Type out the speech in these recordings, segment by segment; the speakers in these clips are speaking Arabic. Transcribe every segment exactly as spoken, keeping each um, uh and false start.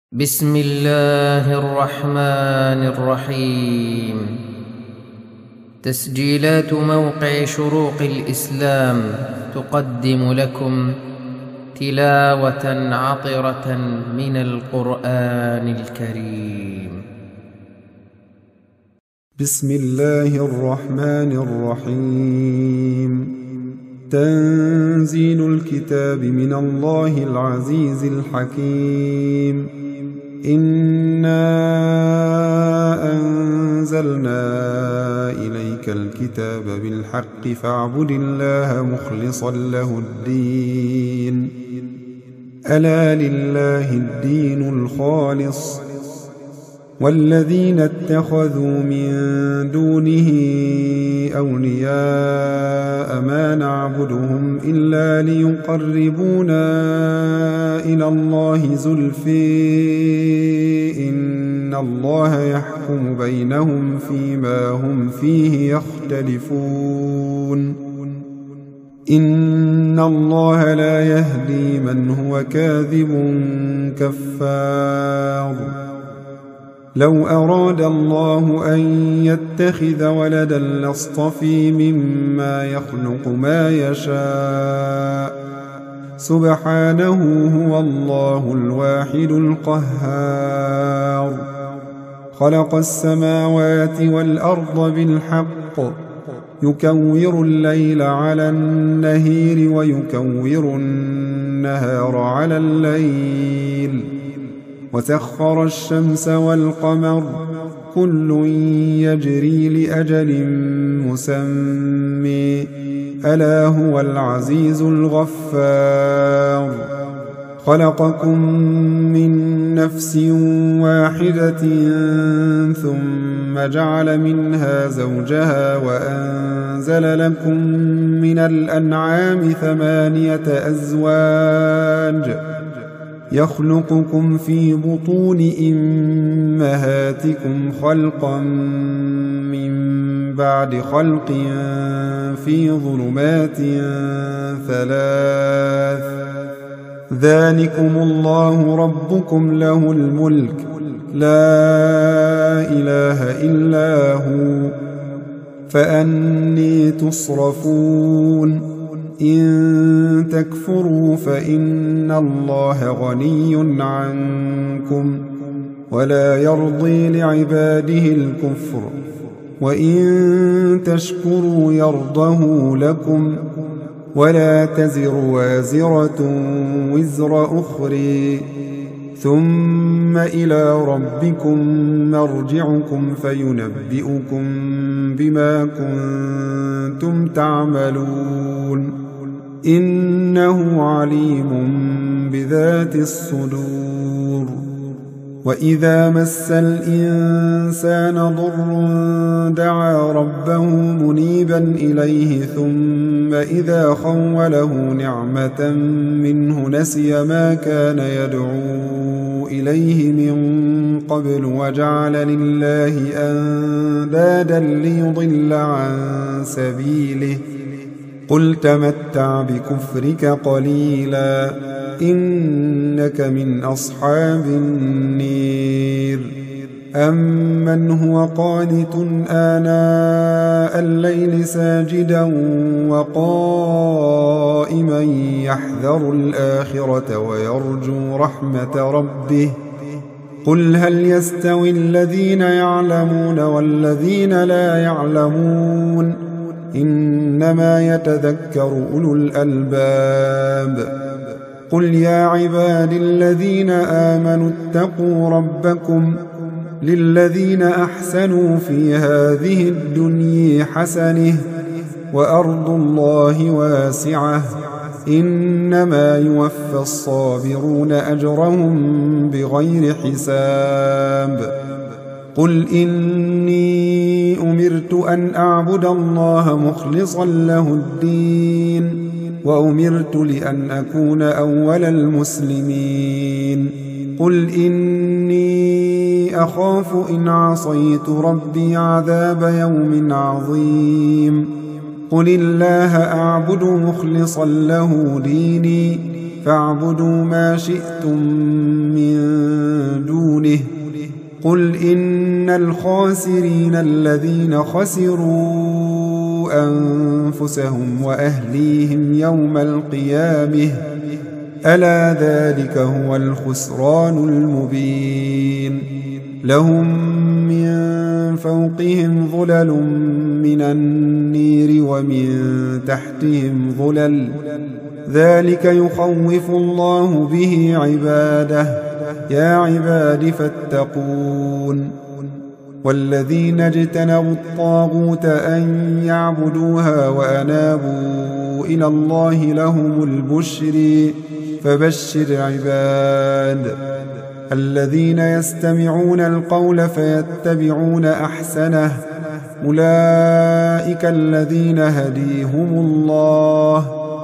بسم الله الرحمن الرحيم. تسجيلات موقع شروق الإسلام تقدم لكم تلاوة عطرة من القرآن الكريم. بسم الله الرحمن الرحيم. تنزيل الكتاب من الله العزيز الحكيم. إنا أنزلنا إليك الكتاب بالحق فاعبد الله مخلصا له الدين. ألا لله الدين الخالص والذين اتخذوا من دونه أولياء ما نعبدهم إلا ليقربونا إلى الله زلفي إن الله يحكم بينهم فيما هم فيه يختلفون. إن الله لا يهدي من هو كاذب كفار. لو أراد الله أن يتخذ ولدا لاصطفى مما يخلق ما يشاء سبحانه هو الله الواحد القهار. خلق السماوات والأرض بالحق يكور الليل على النهير ويكور النهار على الليل وسخر الشمس والقمر كل يجري لأجل مسمى ألا هو العزيز الغفار. خلقكم من نفس واحدة ثم جعل منها زوجها وأنزل لكم من الأنعام ثمانية أزواج يخلقكم في بطون أمهاتكم خلقا من بعد خلق في ظلمات ثلاث ذلكم الله ربكم له الملك لا إله إلا هو فأني تصرفون. إن تكفروا فإن الله غني عنكم ولا يرضي لعباده الكفر وإن تشكروا يرضه لكم ولا تزر وازرة وزر أخرى ثم إلى ربكم مرجعكم فينبئكم بما كنتم تعملون إنه عليم بذات الصدور. وإذا مس الإنسان ضر دعا ربه منيبا إليه ثم إذا خوله نعمة منه نسي ما كان يدعو إليه من قبل وجعل لله أندادا ليضل عن سبيله قل تمتع بكفرك قليلا إنك من أصحاب النير. أمن هو قانت آناء الليل ساجدا وقائما يحذر الآخرة ويرجو رحمة ربه قل هل يستوي الذين يعلمون والذين لا يعلمون إنما يتذكر أولو الألباب. قل يا عبادي الذين آمنوا اتقوا ربكم للذين أحسنوا في هذه الدنيا حسنة وأرض الله واسعة إنما يوفى الصابرون أجرهم بغير حساب. قل إني أمرت أن أعبد الله مخلصا له الدين وأمرت لأن أكون أول المسلمين. قل إني أخاف إن عصيت ربي عذاب يوم عظيم. قل الله أعبد مخلصا له ديني فاعبدوا ما شئتم من دونه. قل إن الخاسرين الذين خسروا أنفسهم وأهليهم يوم القيامة ألا ذلك هو الخسران المبين. لهم من فوقهم ظلل من النير ومن تحتهم ظلل ذلك يخوف الله به عباده يا عباد فاتقون. والذين اجتنبوا الطاغوت أن يعبدوها وأنابوا إلى الله لهم البشر فبشر عباد. الذين يستمعون القول فيتبعون أحسنه أولئك الذين هديهم الله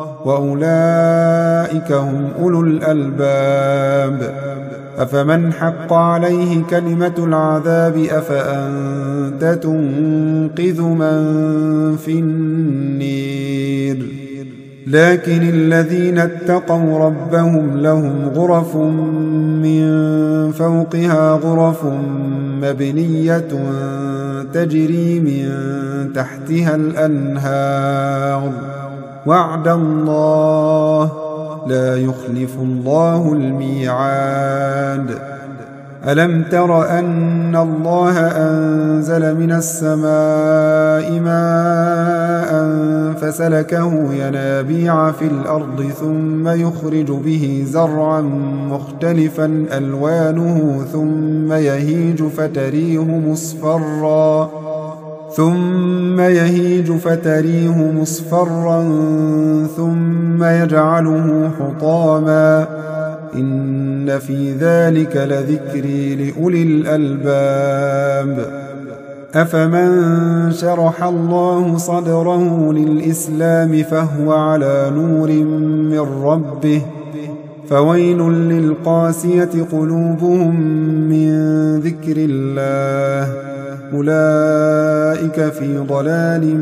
وأولئك هم أولو الألباب. أفمن حق عليه كلمة العذاب أفأنت تنقذ من في النير. لكن الذين اتقوا ربهم لهم غرف من فوقها غرف مبنية تجري من تحتها الأنهار وعد الله لا يخلف الله الميعاد. ألم تر أن الله أنزل من السماء ماء فسلكه ينابيع في الأرض ثم يخرج به زرعا مختلفا ألوانه ثم يهيج فتريه مصفرا ثم يهيج فتريه مصفرا ثم يجعله حطاما إن في ذلك لذكري لأولي الألباب. أفمن شرح الله صدره للإسلام فهو على نور من ربه فويل للقاسية قلوبهم من ذكر الله أولئك في ضلال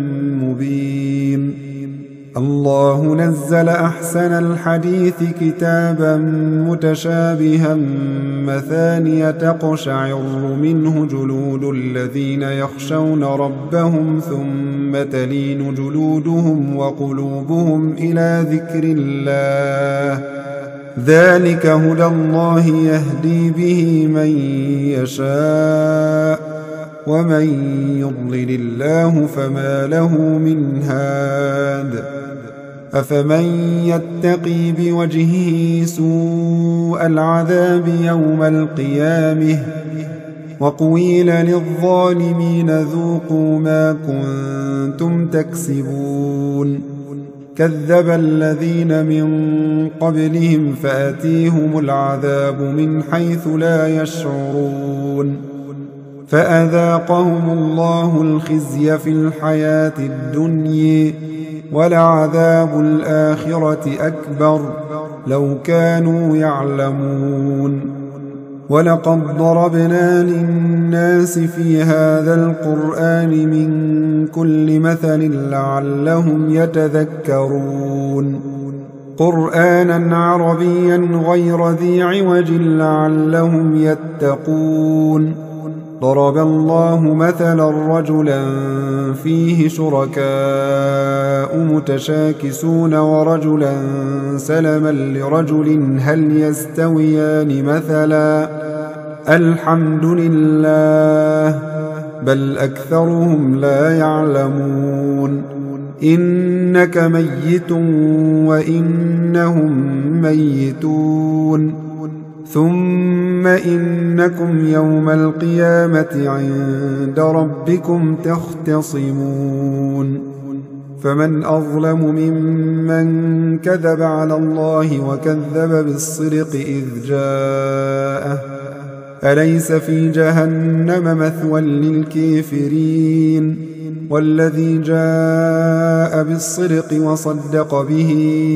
مبين. الله نزل أحسن الحديث كتابا متشابها مثانية تقشعر منه جلود الذين يخشون ربهم ثم تلين جلودهم وقلوبهم إلى ذكر الله ذلك هدى الله يهدي به من يشاء ومن يضلل الله فما له من هاد. أفمن يتقي بوجهه سوء العذاب يوم القيامة وقيل للظالمين ذوقوا ما كنتم تكسبون. كذب الذين من قبلهم فأتيهم العذاب من حيث لا يشعرون فأذاقهم الله الخزي في الحياة الدنيا ولعذاب الآخرة أكبر لو كانوا يعلمون. ولقد ضربنا للناس في هذا القرآن من كل مثل لعلهم يتذكرون قرآنا عربيا غير ذي عوج لعلهم يتقون. ضرب الله مثلا رجلا فيه شركاء متشاكسون ورجلا سلما لرجل هل يستويان مثلا الحمد لله بل أكثرهم لا يعلمون. إنك ميت وإنهم ميتون ثم إنكم يوم القيامة عند ربكم تختصمون. فمن أظلم ممن كذب على الله وكذب بالصدق إذ جاءه أليس في جهنم مثوى للكافرين والذي جاء بالصدق وصدق به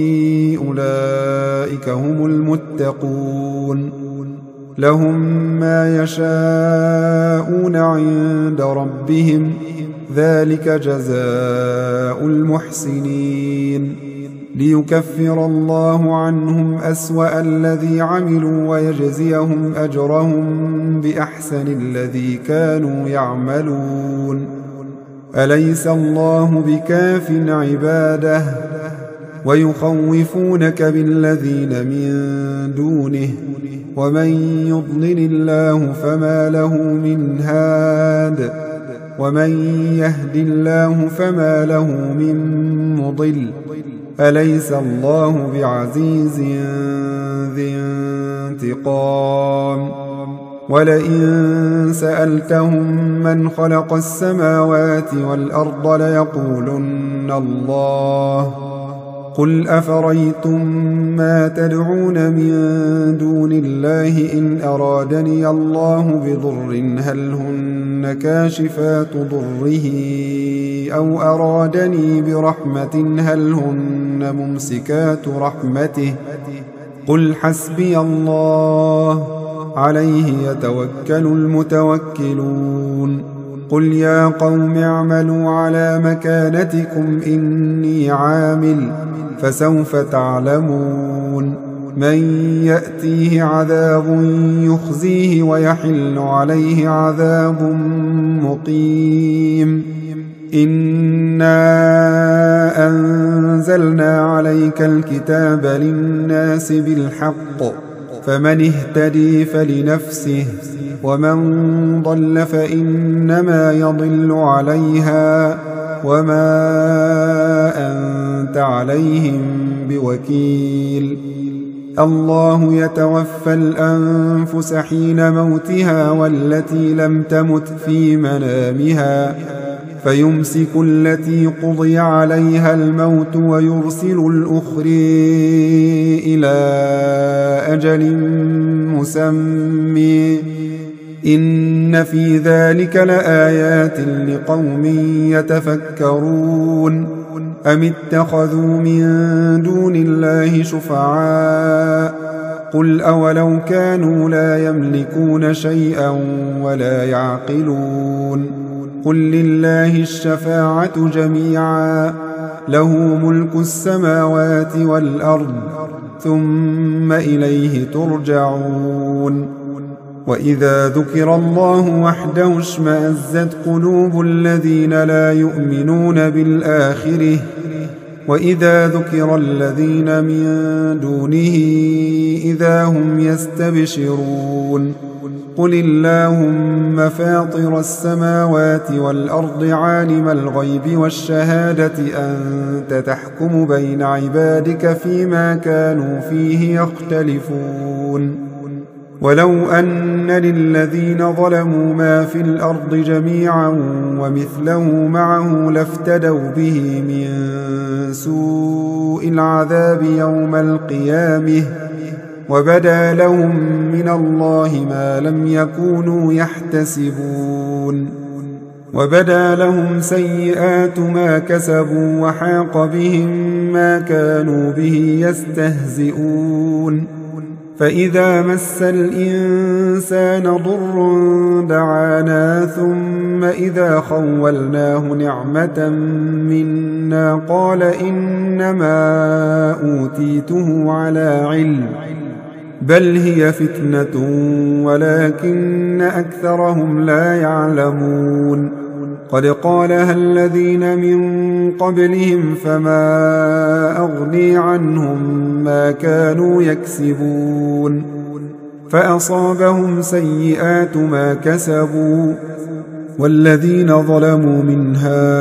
أولئك هم المتقون. لهم ما يشاءون عند ربهم ذلك جزاء المحسنين. ليكفر الله عنهم أسوأ الذي عملوا ويجزيهم أجرهم بأحسن الذي كانوا يعملون. أليس الله بكاف عباده ويخوفونك بالذين من دونه ومن يضلل الله فما له من هاد ومن يهد الله فما له من مضل. أليس الله بعزيز ذي انتقام؟ ولئن سألتهم من خلق السماوات والأرض ليقولن الله. قل أفريتم ما تدعون من دون الله إن أرادني الله بضر هل هن كاشفات ضره أو أرادني برحمة هل هن ممسكات رحمته؟ قل حسبي الله عليه يتوكل المتوكلون. قل يا قوم اعملوا على مكانتكم إني عامل فسوف تعلمون من يأتيه عذاب يخزيه ويحل عليه عذاب مقيم. إنا أنزلنا عليك الكتاب للناس بالحق فمن اهتدي فلنفسه ومن ضل فإنما يضل عليها وما أنت عليهم بوكيل. الله يتوفى الأنفس حين موتها والتي لم تمت في منامها فيمسك التي قضي عليها الموت ويرسل الأخرى إلى أجل مسمى إن في ذلك لآيات لقوم يتفكرون. أم اتخذوا من دون الله شفعاء قل أولو كانوا لا يملكون شيئا ولا يعقلون. قل لله الشفاعة جميعا له ملك السماوات والأرض ثم إليه ترجعون. وإذا ذكر الله وحده اشمأزت قلوب الذين لا يؤمنون بالآخرة وإذا ذكر الذين من دونه إذا هم يستبشرون. قل اللهم فاطر السماوات والأرض عالم الغيب والشهادة أنت تحكم بين عبادك فيما كانوا فيه يختلفون. ولو أن للذين ظلموا ما في الأرض جميعا ومثله معه لافتدوا به من سوء العذاب يوم القيامة وبدا لهم من الله ما لم يكونوا يحتسبون. وبدا لهم سيئات ما كسبوا وحاق بهم ما كانوا به يستهزئون. فإذا مس الإنسان ضر دعانا ثم إذا خولناه نعمة منا قال إنما أوتيته على علم بل هي فتنة ولكن أكثرهم لا يعلمون. قد قالها الذين من قبلهم فما أغني عنهم ما كانوا يكسبون فأصابهم سيئات ما كسبوا والذين ظلموا من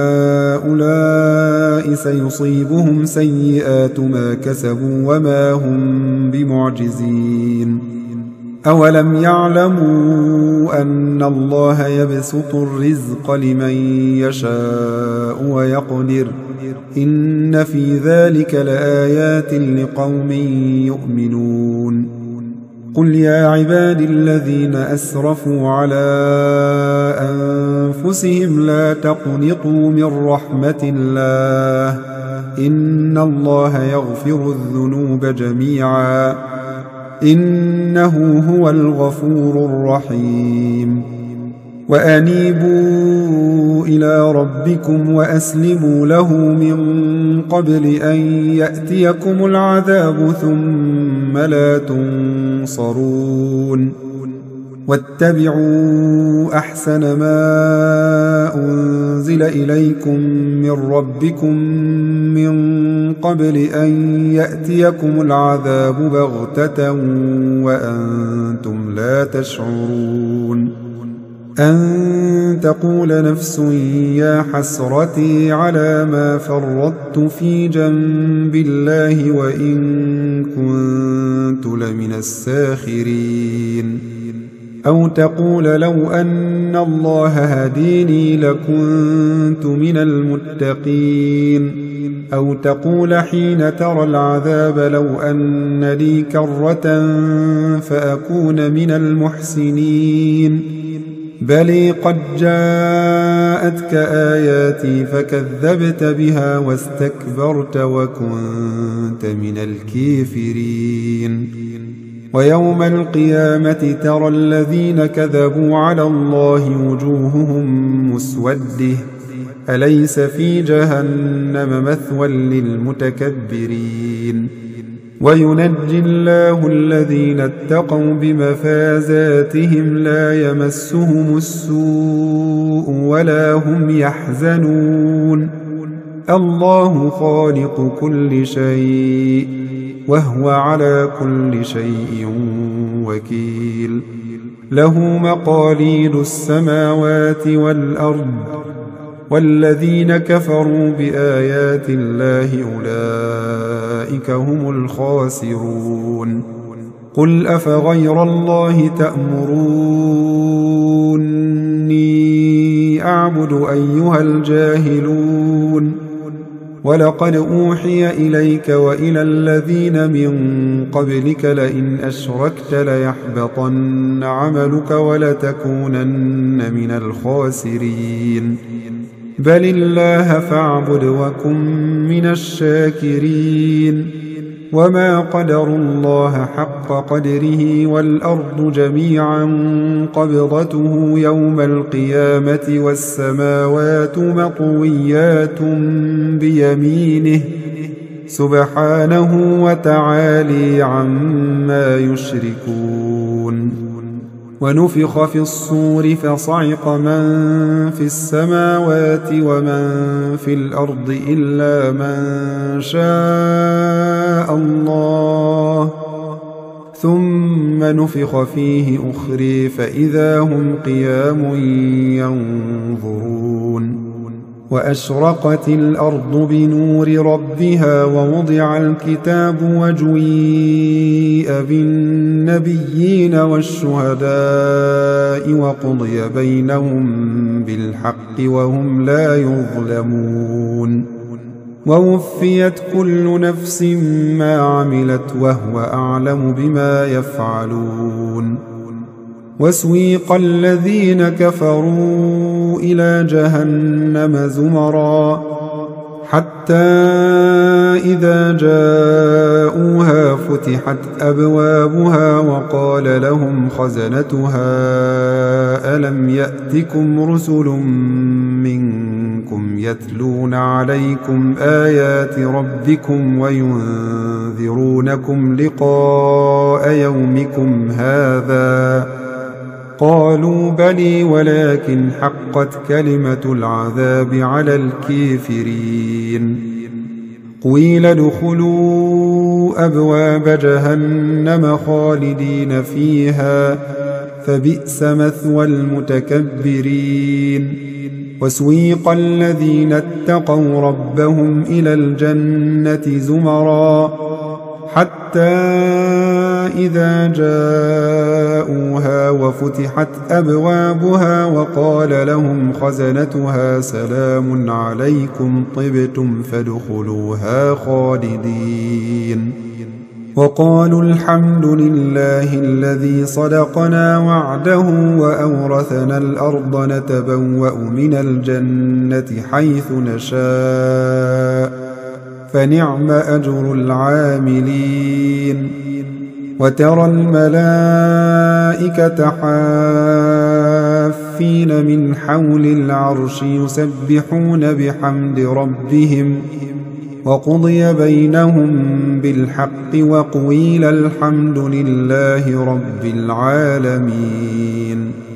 هؤلاء سيصيبهم سيئات ما كسبوا وما هم بمعجزين. أولم يعلموا أن الله يبسط الرزق لمن يشاء ويقدر إن في ذلك لآيات لقوم يؤمنون. قل يا عبادي الذين أسرفوا على أنفسهم لا تقنطوا من رحمة الله إن الله يغفر الذنوب جميعا إنه هو الغفور الرحيم. وأنيبوا إلى ربكم وأسلموا له من قبل أن يأتيكم العذاب ثم لا تنصرون واتبعوا أحسن ما أنزل إليكم من ربكم من قبل أن يأتيكم العذاب بغتة وأنتم لا تشعرون أن تقول نفس يا حسرتي على ما فرطت في جنب الله وإن كنت لمن الساخرين أو تقول لو أن الله هديني لكنت من المتقين أو تقول حين ترى العذاب لو أن لي كرة فأكون من المحسنين بل قد جاءتك آياتي فكذبت بها واستكبرت وكنت من الكافرين ويوم القيامة ترى الذين كذبوا على الله وجوههم مسودة أليس في جهنم مثوى للمتكبرين وينجي الله الذين اتقوا بمفازاتهم لا يمسهم السوء ولا هم يحزنون الله خالق كل شيء وهو على كل شيء وكيل له مقاليد السماوات والأرض والذين كفروا بآيات الله أولئك هم الخاسرون قل أفغير الله تأمروني أعبد أيها الجاهلون ولقد أوحي إليك وإلى الذين من قبلك لئن أشركت ليحبطن عملك ولتكونن من الخاسرين بل الله فاعبد وكن من الشاكرين وما قدروا الله حق قدره والأرض جميعا قبضته يوم القيامة والسماوات مطويات بيمينه سبحانه وتعالي عما يشركون ونفخ في الصور فصعق من في السماوات ومن في الأرض إلا من شاء الله ثم نفخ فيه أخرى فإذا هم قيام ينظرون وأشرقت الأرض بنور ربها ووضع الكتاب وجيء بالنبيين والشهداء وقضي بينهم بالحق وهم لا يظلمون ووفيت كل نفس ما عملت وهو أعلم بما يفعلون وسويق الذين كفروا إلى جهنم زمرا حتى إذا جاءوها فتحت أبوابها وقال لهم خزنتها ألم يأتكم رسل منكم يتلون عليكم آيات ربكم وينذرونكم لقاء يومكم هذا قالوا بلي ولكن حقت كلمة العذاب على الكافرين قيل ادخلوا أبواب جهنم خالدين فيها فبئس مثوى المتكبرين وسويق الذين اتقوا ربهم إلى الجنة زمرا حتى إذا جاءوها وفتحت أبوابها وقال لهم خزنتها سلام عليكم طبتم فادخلوها خالدين وقالوا الحمد لله الذي صدقنا وعده وأورثنا الأرض نتبوأ من الجنة حيث نشاء فنعم أجر العاملين وترى الملائكة والملائكة حافين من حول العرش يسبحون بحمد ربهم وقضي بينهم بالحق وقيل الحمد لله رب العالمين.